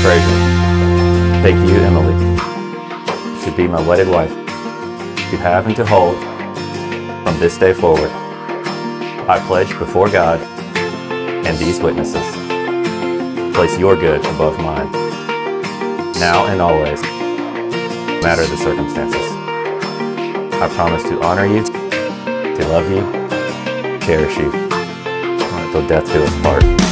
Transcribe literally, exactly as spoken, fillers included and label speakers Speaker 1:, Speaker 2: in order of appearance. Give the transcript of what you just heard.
Speaker 1: Fraser, take you, Emily, to be my wedded wife, to have and to hold from this day forward. I pledge before God and these witnesses, place your good above mine, now and always, no matter the circumstances. I promise to honor you, to love you, cherish you, till death do us part.